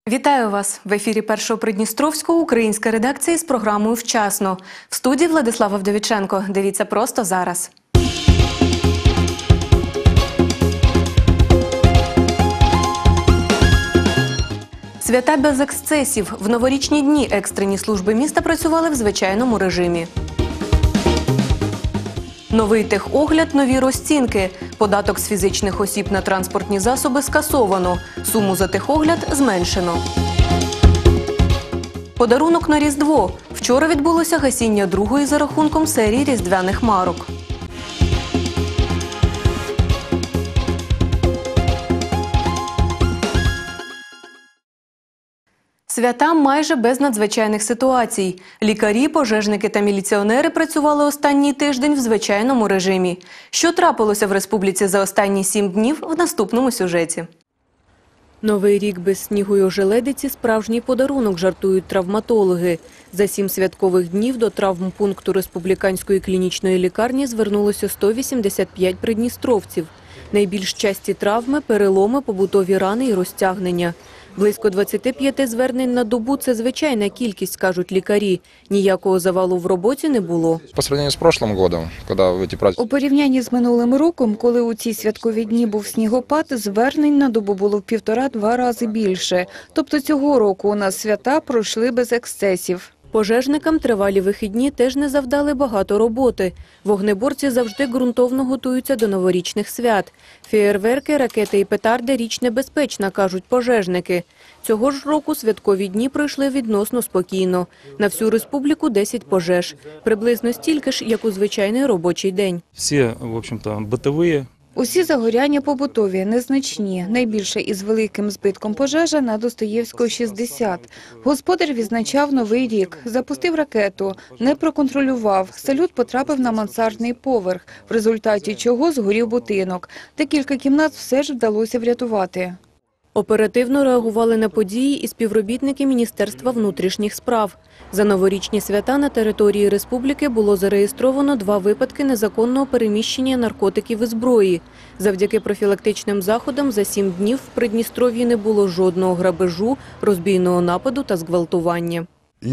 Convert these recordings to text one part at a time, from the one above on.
Вітаю вас! В ефірі Першого Придністровського українська редакція з програмою «Вчасно». В студії Владислава Вдовіченко. Дивіться просто зараз. Свята без ексцесів. В новорічні дні екстрені служби міста працювали в звичайному режимі. Новий техогляд, нові розцінки. Податок з фізичних осіб на транспортні засоби скасовано. Суму за техогляд зменшено. Подарунок на Різдво. Вчора відбулося гасіння другої за рахунком серії різдвяних марок. Свята майже без надзвичайних ситуацій. Лікарі, пожежники та міліціонери працювали останній тиждень в звичайному режимі. Що трапилося в республіці за останні 7 днів – в наступному сюжеті. Новий рік без снігу й ожеледиці – справжній подарунок, жартують травматологи. За 7 святкових днів до травмпункту Республіканської клінічної лікарні звернулося 185 придністровців. Найбільш часті травми – переломи, побутові рани і розтягнення. Близько 25 звернень на добу – це звичайна кількість, кажуть лікарі. Ніякого завалу в роботі не було. У порівнянні з минулим роком, коли у ці святкові дні був снігопад, звернень на добу було в 1,5–2 рази більше. Тобто цього року у нас свята пройшли без ексцесів. Пожежникам тривалі вихідні теж не завдали багато роботи. Вогнеборці завжди ґрунтовно готуються до новорічних свят. Феєрверки, ракети і петарди – річ небезпечна, кажуть пожежники. Цього ж року святкові дні пройшли відносно спокійно. На всю республіку 10 пожеж. Приблизно стільки ж, як у звичайний робочий день. Всі, в общем-то, битові. Усі загоряння побутові, незначні. Найбільше із великим збитком пожежа на Достоєвського, 60. Господар відзначав Новий рік, запустив ракету, не проконтролював. Салют потрапив на мансардний поверх, в результаті чого згорів будинок. Декілька кімнат все ж вдалося врятувати. Оперативно реагували на події і співробітники Міністерства внутрішніх справ. За новорічні свята на території республіки було зареєстровано 2 випадки незаконного переміщення наркотиків і зброї. Завдяки профілактичним заходам за 7 днів в Придністров'ї не було жодного грабежу, розбійного нападу та зґвалтування.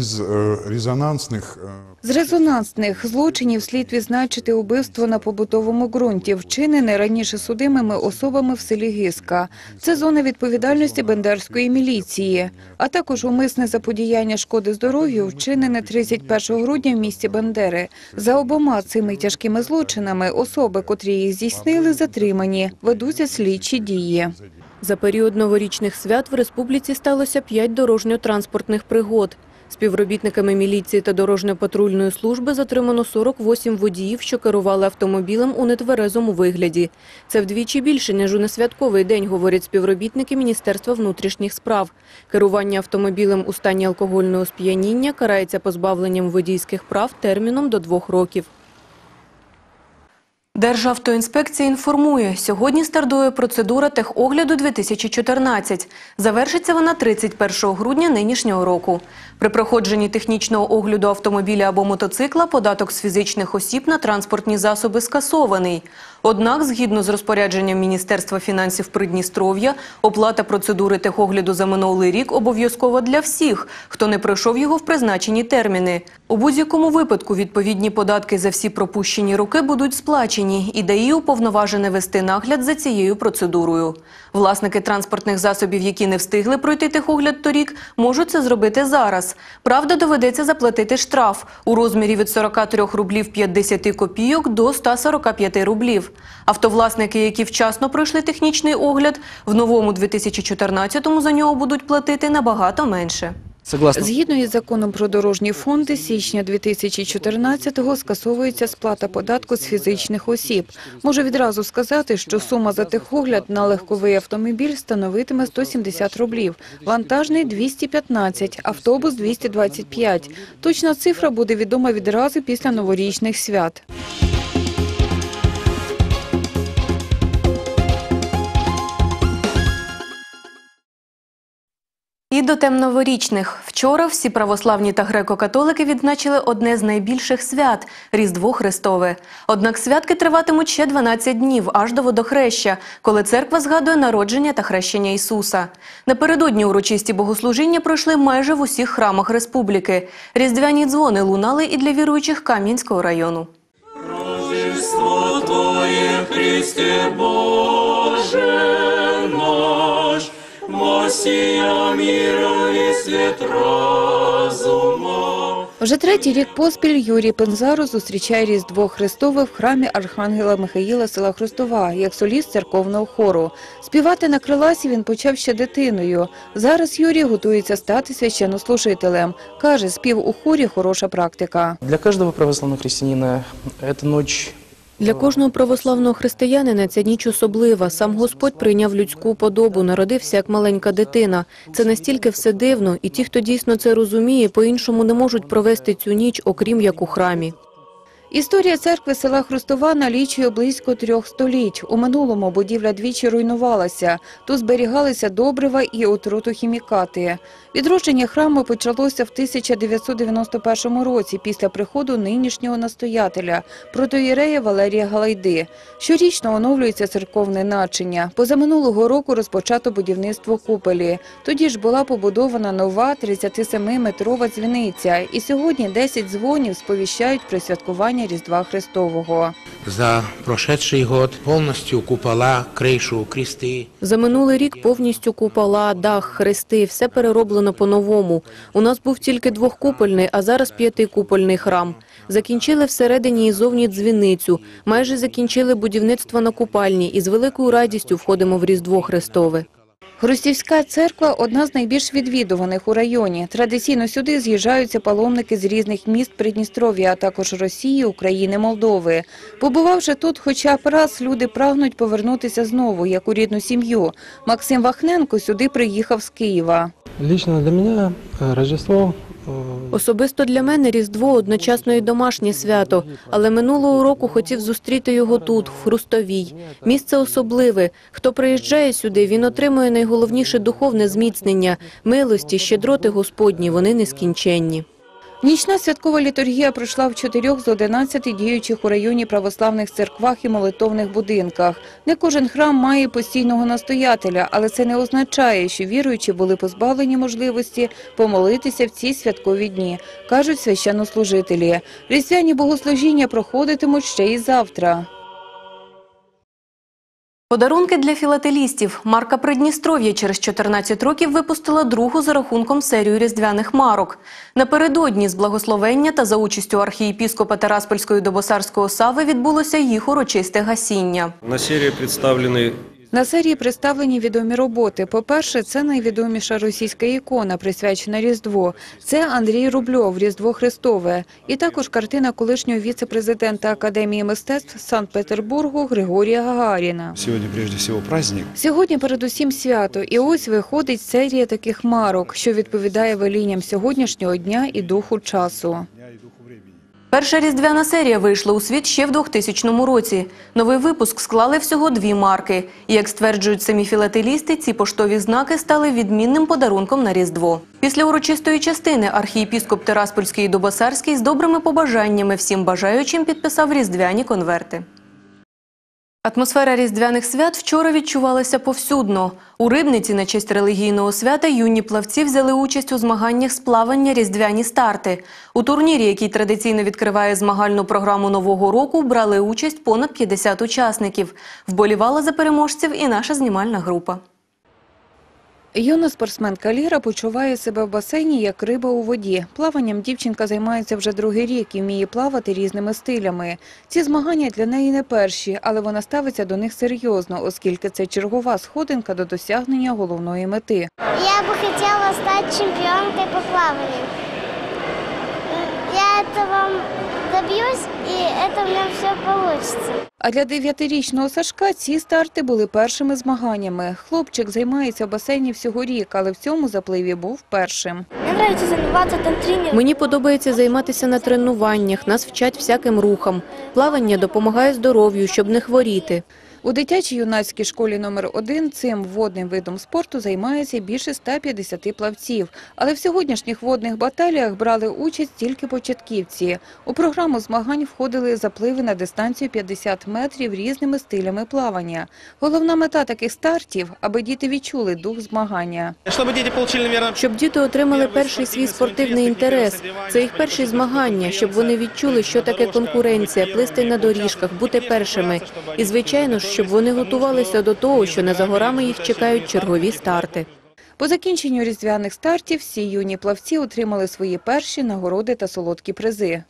З резонансних злочинів слід відзначити убивство на побутовому ґрунті, вчинене раніше судимими особами в селі Гиска. Це зона відповідальності бендерської міліції. А також умисне заподіяння шкоди здоров'ю, вчинене 31 грудня в місті Бендери. За обома цими тяжкими злочинами особи, котрі їх здійснили, затримані. Ведуться слідчі дії. За період новорічних свят в республіці сталося 5 дорожньо-транспортних пригод. Співробітниками міліції та дорожньо-патрульної служби затримано 48 водіїв, що керували автомобілем у нетверезому вигляді. Це вдвічі більше, ніж у несвятковий день, говорять співробітники Міністерства внутрішніх справ. Керування автомобілем у стані алкогольного сп'яніння карається позбавленням водійських прав терміном до 2 років. Державтоінспекція інформує, сьогодні стартує процедура техогляду-2014. Завершиться вона 31 грудня нинішнього року. При проходженні технічного огляду автомобіля або мотоцикла податок з фізичних осіб на транспортні засоби скасований. Однак, згідно з розпорядженням Міністерства фінансів Придністров'я, оплата процедури техогляду за минулий рік обов'язкова для всіх, хто не пройшов його в призначені терміни. У будь-якому випадку відповідні податки за всі пропущені роки будуть сплачені, і ДАІ уповноважене вести нагляд за цією процедурою. Власники транспортних засобів, які не встигли пройти техогляд торік, можуть це зробити зараз. Правда, доведеться заплатити штраф у розмірі від 43 рублів 50 копійок до 145 рублів. Автовласники, які вчасно пройшли технічний огляд, в новому 2014-му за нього будуть платити набагато менше. Згідно із законом про дорожні фонди, з січня 2014-го скасовується сплата податку з фізичних осіб. Можу відразу сказати, що сума за техогляд на легковий автомобіль становитиме 170 рублів, вантажний – 215, автобус – 225. Точна цифра буде відома відразу після новорічних свят. І до темноворічних. Вчора всі православні та греко-католики відзначили одне з найбільших свят – Різдво Христове. Однак святки триватимуть ще 12 днів, аж до Водохреща, коли церква згадує народження та хрещення Ісуса. Напередодні урочисті богослужіння пройшли майже в усіх храмах республіки. Різдвяні дзвони лунали і для віруючих Кам'янського району. Рождество Твоє, Христе Боже наш, Мосія мира і світ разума. Вже третій рік поспіль Юрій Пензаро зустрічає Різдво Христове в храмі Архангела Михаїла села Хрестова, як соліст церковного хору. Співати на криласі він почав ще дитиною. Зараз Юрій готується стати священнослужителем. Каже, спів у хорі – хороша практика. Для каждого православного христианина эта ночь Для кожного православного християнина ця ніч особлива. Сам Господь прийняв людську подобу, народився як маленька дитина. Це настільки все дивно, і ті, хто дійсно це розуміє, по-іншому не можуть провести цю ніч, окрім як у храмі. Історія церкви села Хрестова налічує близько 3 століть. У минулому будівля двічі руйнувалася. Тут зберігалися добрива і отрутохімікати. Відродження храму почалося в 1991 році після приходу нинішнього настоятеля, протоієрея Валерія Галайди. Щорічно оновлюється церковне начиння. Позаминулого року розпочато будівництво купелі. Тоді ж була побудована нова 37-метрова дзвіниця. І сьогодні 10 дзвонів сповіщають про святкування Різдва Христового. За прошедший год повністю купола, кришу, крести. За минулий рік повністю купола, дах, хрести – все перероблено по-новому. У нас був тільки 2-купольний, а зараз 5-купольний храм. Закінчили всередині і зовні дзвіницю. Майже закінчили будівництво на купальні і з великою радістю входимо в Різдво Христове. Хрестівська церква – одна з найбільш відвідуваних у районі. Традиційно сюди з'їжджаються паломники з різних міст Придністров'я, а також Росії, України, Молдови. Побувавши тут хоча б раз, люди прагнуть повернутися знову, як у рідну сім'ю. Максим Вахненко сюди приїхав з Києва. лично для меня Рождество Особисто для мене Різдво – одночасно і домашнє свято, але минулого року хотів зустріти його тут, в Хрустовій. Місце особливе. Хто приїжджає сюди, він отримує найголовніше духовне зміцнення – милості, щедроти Господні, вони нескінченні. Нічна святкова літургія пройшла в 4 з 11 діючих у районі православних церквах і молитовних будинках. Не кожен храм має постійного настоятеля, але це не означає, що віруючі були позбавлені можливості помолитися в ці святкові дні, кажуть священнослужителі. Різдвяні богослужіння проходитимуть ще й завтра. Подарунки для філателістів. Марка Придністров'я через 14 років випустила другу за рахунком серію різдвяних марок. Напередодні з благословення та за участю архієпіскопа Тираспольської Добосарського Сави відбулося їх урочисте гасіння. На серії представлені відомі роботи. По-перше, це найвідоміша російська ікона, присвячена Різдву. Це Андрій Рубльов «Різдво Христове». І також картина колишнього віце-президента Академії мистецтв Санкт-Петербургу Григорія Гагаріна. Сьогодні, прежде всього, праздник. Сьогодні передусім свято. І ось виходить серія таких марок, що відповідає велінням сьогоднішнього дня і духу часу. Перша різдвяна серія вийшла у світ ще в 2000 році. Новий випуск склали всього 2 марки. І, як стверджують самі філателісти, ці поштові знаки стали відмінним подарунком на Різдво. Після урочистої частини архієпіскоп Тираспольський і Добосарський з добрими побажаннями всім бажаючим підписав різдвяні конверти. Атмосфера різдвяних свят вчора відчувалася повсюдно. У Рибниці на честь релігійного свята юні плавці взяли участь у змаганнях з плавання «Різдвяні старти». У турнірі, який традиційно відкриває змагальну програму Нового року, брали участь понад 50 учасників. Вболівала за переможців і наша знімальна група. Юна спортсменка Ліра почуває себе в басейні, як риба у воді. Плаванням дівчинка займається вже 2-й рік і вміє плавати різними стилями. Ці змагання для неї не перші, але вона ставиться до них серйозно, оскільки це чергова сходинка до досягнення головної мети. Я би хотіла стати чемпіонкою по плаванню. Я цього доб'юсь, і це в мене все вийде. А для 9-річного Сашка ці старти були першими змаганнями. Хлопчик займається в басейні всього рік, але в цьому запливі був першим. Мені подобається займатися там тренером. Мені подобається займатися на тренуваннях, нас вчать всяким рухам. Плавання допомагає здоров'ю, щоб не хворіти. У дитячо-юнацькій школі номер 1 цим водним видом спорту займається більше 150 плавців. Але в сьогоднішніх водних баталіях брали участь тільки початківці. У програму змагань входили запливи на дистанцію 50 метрів різними стилями плавання. Головна мета таких стартів – аби діти відчули дух змагання. Щоб діти отримали перший свій спортивний інтерес. Це їх перші змагання, щоб вони відчули, що таке конкуренція, плисти на доріжках, бути першими. І, звичайно ж, щоб вони готувалися до того, що не за горами їх чекають чергові старти. По закінченню різдвяних стартів всі юні плавці отримали свої перші нагороди та солодкі призи.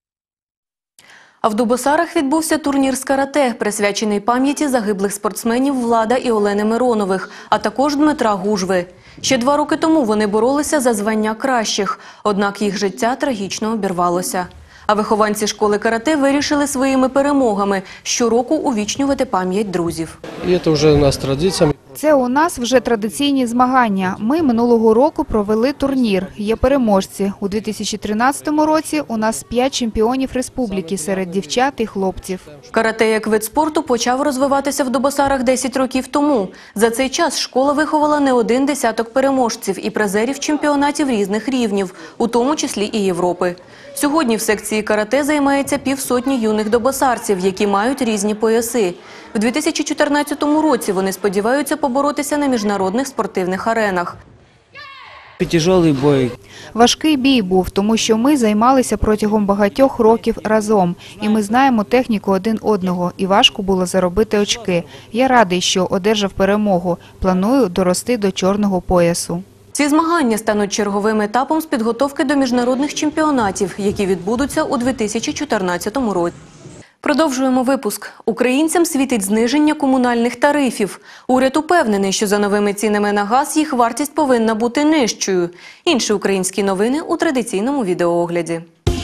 А в Дубосарах відбувся турнір з карате, присвячений пам'яті загиблих спортсменів Влада і Олени Миронових, а також Дмитра Гужви. Ще 2 роки тому вони боролися за звання кращих, однак їх життя трагічно обірвалося. А вихованці школи карате вирішили своїми перемогами щороку увічнювати пам'ять друзів. И это уже у нас традиция. Це у нас вже традиційні змагання. Ми минулого року провели турнір. Є переможці. У 2013 році у нас 5 чемпіонів республіки серед дівчат і хлопців. Карате як вид спорту почав розвиватися в Дубосарах 10 років тому. За цей час школа виховала не один десяток переможців і призерів чемпіонатів різних рівнів, у тому числі і Європи. Сьогодні в секції карате займається півсотні юних дубосарців, які мають різні пояси. В 2014 році вони сподіваються поборотися на міжнародних спортивних аренах. Тяжелий бой. Важкий бій був, тому що ми займалися протягом багатьох років разом. І ми знаємо техніку один одного. І важко було заробити очки. Я радий, що одержав перемогу. Планую дорости до чорного поясу. Ці змагання стануть черговим етапом з підготовки до міжнародних чемпіонатів, які відбудуться у 2014 році. Продовжуємо випуск. Українцям світить зниження комунальних тарифів. Уряд упевнений, що за новими цінами на газ їх вартість повинна бути нижчою. Інші українські новини у традиційному відеоогляді.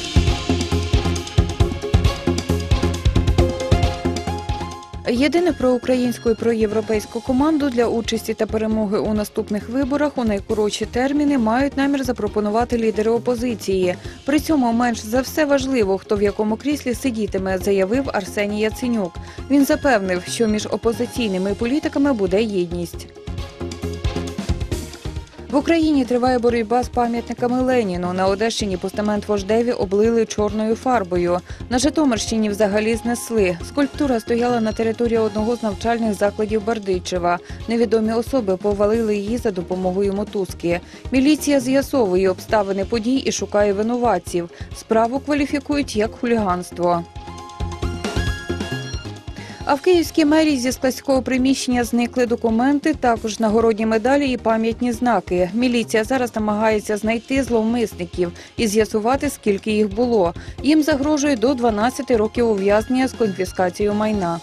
Єдине проукраїнську і проєвропейську команду для участі та перемоги у наступних виборах у найкоротші терміни мають намір запропонувати лідери опозиції. При цьому менш за все важливо, хто в якому кріслі сидітиме, заявив Арсеній Яценюк. Він запевнив, що між опозиційними політиками буде єдність. В Україні триває боротьба з пам'ятниками Леніну. На Одещині постамент вождеві облили чорною фарбою. На Житомирщині взагалі знесли. Скульптура стояла на території одного з навчальних закладів Бердичева. Невідомі особи повалили її за допомогою мотузки. Міліція з'ясовує обставини подій і шукає винуватців. Справу кваліфікують як хуліганство. А в Київській мерії зі складського приміщення зникли документи, також нагородні медалі і пам'ятні знаки. Міліція зараз намагається знайти зловмисників і з'ясувати, скільки їх було. Їм загрожує до 12 років ув'язнення з конфіскацією майна.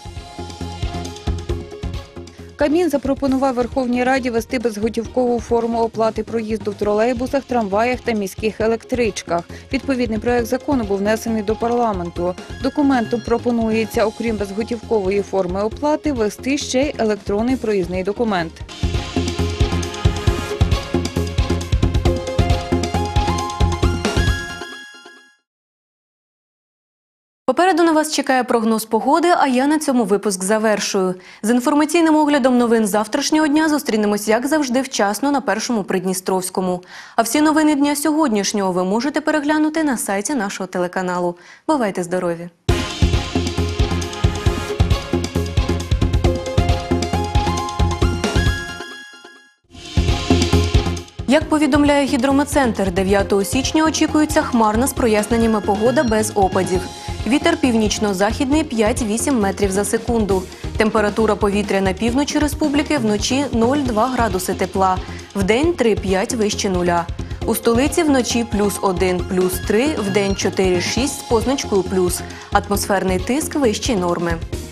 Кабмін запропонував Верховній Раді ввести безготівкову форму оплати проїзду в тролейбусах, трамваях та міських електричках. Відповідний проект закону був внесений до парламенту. Документом пропонується, окрім безготівкової форми оплати, ввести ще й електронний проїзний документ. Попереду на вас чекає прогноз погоди, а я на цьому випуск завершую. З інформаційним оглядом новин завтрашнього дня зустрінемось, як завжди, вчасно на Першому Придністровському. А всі новини дня сьогоднішнього ви можете переглянути на сайті нашого телеканалу. Бувайте здорові! Як повідомляє Гідрометцентр, 9 січня очікується хмарна з проясненнями погода без опадів. Вітер північно-західний 5-8 метрів за секунду. Температура повітря на півночі республіки вночі 0,2 градуси тепла, вдень 3-5 вище нуля. У столиці вночі +1, +3, вдень 4-6 з позначкою плюс. Атмосферний тиск вищий норми.